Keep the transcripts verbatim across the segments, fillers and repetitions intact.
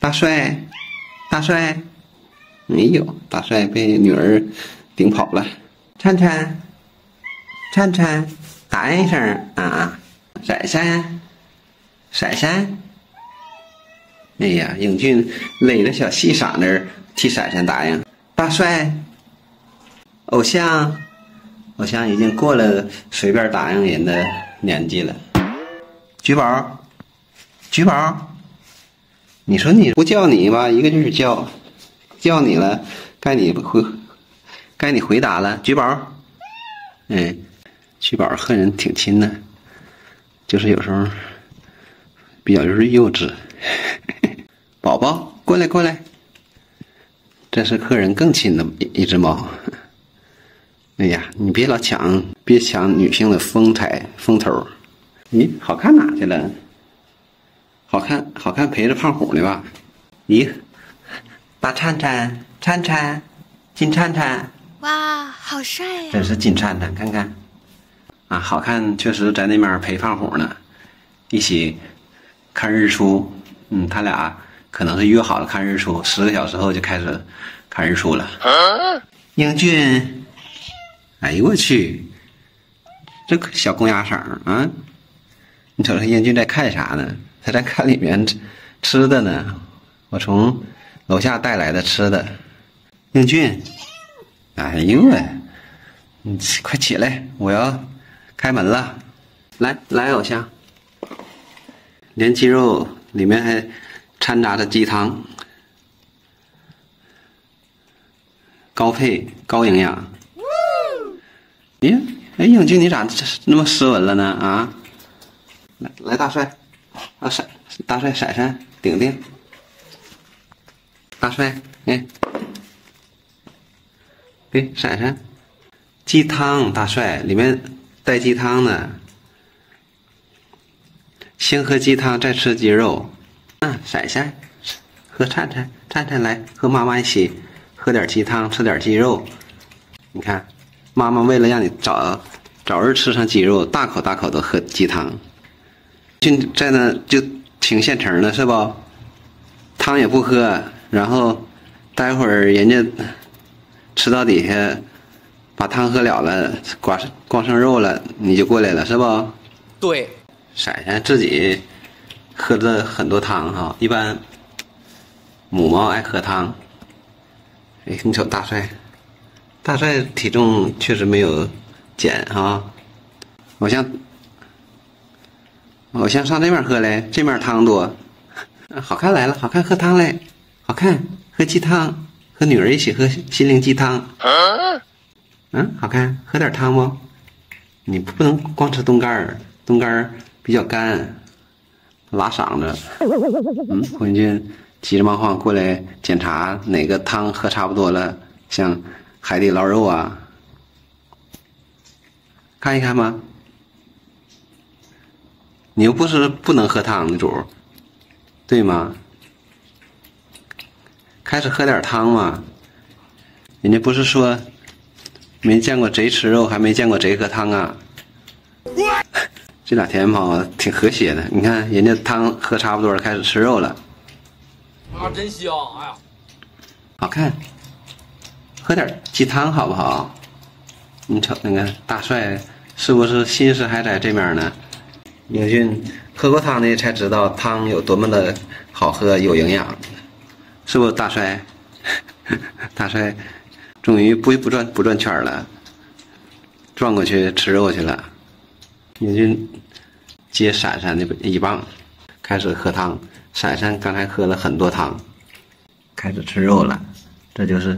大帅，大帅，哎呦，大帅被女儿顶跑了。灿灿，灿灿，答应一声啊！闪闪，闪闪。哎呀，英俊勒着小细嗓子替闪闪答应。大帅，偶像，偶像已经过了随便答应人的年纪了。菊宝，菊宝，你说你不叫你吧，一个劲儿叫，叫你了，该你回，该你回答了。菊宝，哎，菊宝和人挺亲的，就是有时候比较就是幼稚。宝宝，过来过来，这是客人更亲的一一只猫。哎呀，你别老抢，别抢女性的风采风头。咦，好看哪去了？好看，好看陪着胖虎呢吧？咦，大灿灿，灿灿，金灿灿， 哇，好帅呀！ 真是金灿灿，看看，啊，好看，确实在那边陪胖虎呢，一起看日出。嗯，他俩可能是约好了看日出，十个小时后就开始看日出了。啊、英俊，哎呦我去，这小公鸭嗓啊！你瞅瞅英俊在看啥呢？他在看里面吃的呢。我从楼下带来的吃的。英俊，哎呦喂，你快起来，我要开门了。来来，偶像，连鸡肉里面还掺杂着鸡汤，高配高营养。咦，哎，英俊你咋那么斯文了呢？啊？来来，大帅，啊闪，大帅闪闪，顶顶，大帅，哎，给闪闪，鸡汤，大帅里面带鸡汤呢，先喝鸡汤再吃鸡肉，嗯，闪闪，喝灿灿，灿灿来和妈妈一起喝点鸡汤，吃点鸡肉，你看，妈妈为了让你早早日吃上鸡肉，大口大口的喝鸡汤。就在那就挺现成的是不？汤也不喝，然后待会儿人家吃到底下把汤喝了了，光光剩肉了，你就过来了是不？ 对。 闪闪自己喝了很多汤哈，一般母猫爱喝汤。哎，你瞅大帅，大帅体重确实没有减哈，好像。偶像上这面喝嘞，这面汤多，好看来了，好看喝汤嘞，好看喝鸡汤，和女儿一起喝心灵鸡汤。嗯，好看，喝点汤不？你不能光吃冬干儿，冬干儿比较干，拉嗓子。嗯，胡云俊急着忙慌过来检查哪个汤喝差不多了，像海底捞肉啊，看一看吧。你又不是不能喝汤的主，对吗？开始喝点汤嘛。人家不是说没见过贼吃肉，还没见过贼喝汤啊。这俩田猫挺和谐的，你看人家汤喝差不多了，开始吃肉了。 啊，真香！哎呀， 好看，喝点鸡汤好不好？你瞅那个大帅是不是心思还在这边呢？英俊喝过汤的才知道汤有多么的好喝，有营养，是不是大帅？大帅终于不不转不转圈了，转过去吃肉去了。英俊接闪闪的一棒，开始喝汤。闪闪刚才喝了很多汤，开始吃肉了，这就是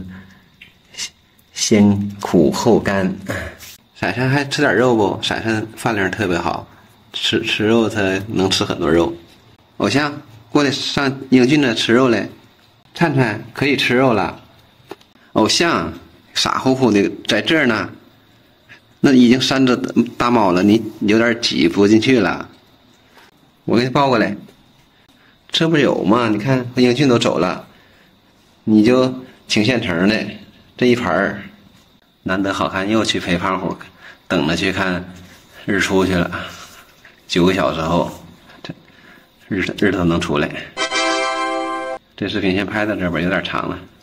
先苦后甘。闪闪还吃点肉不？闪闪饭量特别好。吃吃肉，他能吃很多肉。偶像过来上英俊的吃肉来，灿灿可以吃肉了。偶像傻乎乎的在这儿呢，那已经扇着大猫了，你有点挤不进去了。我给你抱过来，这不有吗？你看英俊都走了，你就挺现成的这一盘儿，难得好看，又去陪胖虎等着去看日出去了。九个小时后，这日日头能出来。 这视频先拍到这边，有点长了。